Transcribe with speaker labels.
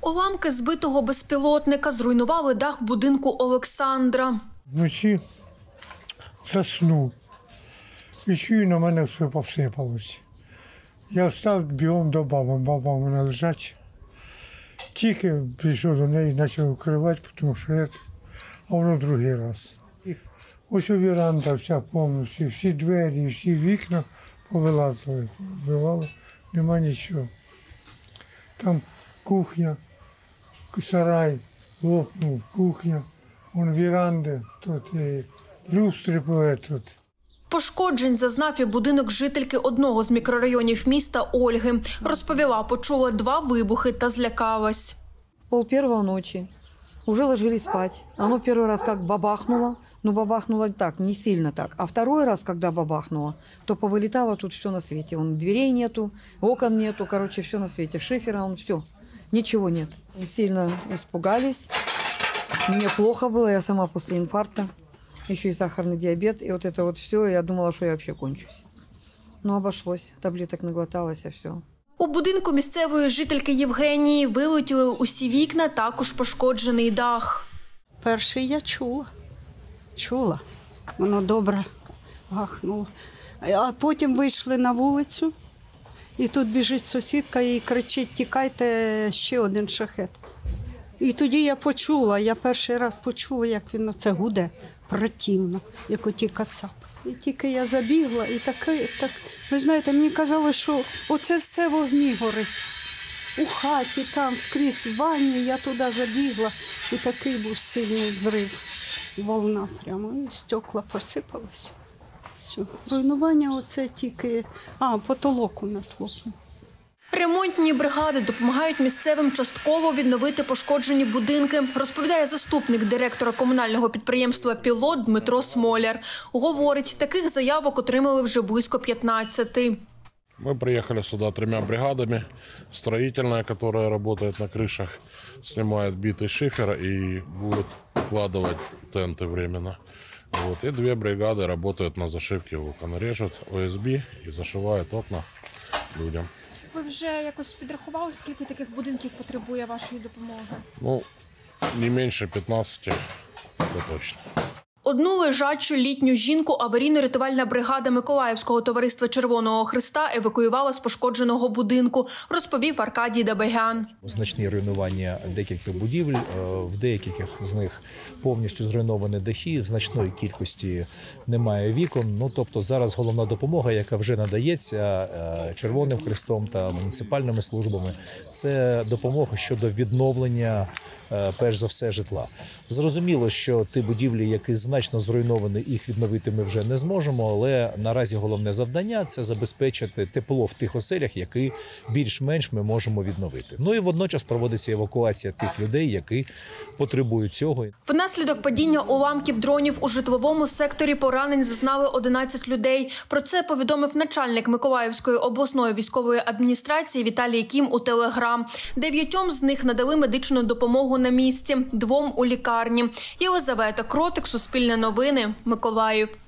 Speaker 1: Уламки збитого безпілотника зруйнували дах будинку Олександра.
Speaker 2: Вночі заснув і чую, на мене все посипалося. Я встав бігом до баби, баба у мене лежать. Тільки прийшов до неї, почав укривати, тому що а воно другий раз. Ось у віранда вся повністю, всі двері, всі вікна повилазили, вбивало, нема нічого. Там кухня, сарай лопнув, кухня, вон віранди, тут і люстри були тут.
Speaker 1: Пошкоджень зазнав і будинок жительки одного з мікрорайонів міста Ольги. Розповіла, почула 2 вибухи та злякалась.
Speaker 3: 1:30 ночи. Уже ложились спать. Оно первый раз как бабахнуло, но бабахнуло так, не сильно так. А второй раз, когда бабахнуло, то повылетало тут все на свете. Дверей нету, окон нету, короче, все на свете. Шифера, все, ничего нет. Сильно испугались. Мне плохо было, я сама после инфаркта. Еще и сахарный диабет, и вот это вот все, я думала, что я вообще кончусь. Но обошлось, таблеток наглоталась, а все.
Speaker 1: У будинку місцевої жительки Євгенії вилетіли усі вікна, також пошкоджений дах.
Speaker 4: Перший я чула, воно добре гахнуло. А потім вийшли на вулицю, і тут біжить сусідка і кричить: тікайте, ще один шахет. І тоді я перший раз почула, як він це гуде противно, як оті кацапи. І тільки я забігла, і так, ви знаєте, мені казалось, що оце все в огні горить. У хаті, там, скрізь, в ванні, я туди забігла, і такий був сильний взрив. Волна прямо, і стекла посипалися. Все. Руйнування оце тільки, потолок у нас лопнув.
Speaker 1: Ремонтні бригади допомагають місцевим частково відновити пошкоджені будинки, розповідає заступник директора комунального підприємства «Пілот» Дмитро Смоляр. Говорить, таких заявок отримали вже близько 15.
Speaker 5: Мы приехали сюда 3 бригадами. Строительная, которая работает на крышах, снимает битый шифер и будет укладывать тенты временно. Вот. И 2 бригады работают на зашивке окон. Режут ОСБ и зашивают окна людям.
Speaker 6: Ви вже якось підрахували, скільки таких будинків потребує вашої допомоги?
Speaker 5: Ну, не менше 15, це точно.
Speaker 1: Одну лежачу літню жінку аварійно-рятувальна бригада Миколаївського товариства Червоного Хреста евакуювала з пошкодженого будинку, розповів Аркадій Дабегян.
Speaker 7: Значні руйнування декількох будівель, в деяких з них повністю зруйновані дахи, в значної кількості немає вікон. Тобто зараз головна допомога, яка вже надається Червоним Хрестом та муніципальними службами, це допомога щодо відновлення, перш за все, житла. Зрозуміло, що ті будівлі, які значно зруйновані, їх відновити ми вже не зможемо, але наразі головне завдання – це забезпечити тепло в тих оселях, які більш-менш ми можемо відновити. І водночас проводиться евакуація тих людей, які потребують цього.
Speaker 1: Внаслідок падіння уламків дронів у житловому секторі поранень зазнали 11 людей. Про це повідомив начальник Миколаївської обласної військової адміністрації Віталій Кім у Телеграм. 9 з них надали медичну допомогу на місці, 2 – у лікарні. Єлизавета Кротик, Суспільне новини, Миколаїв.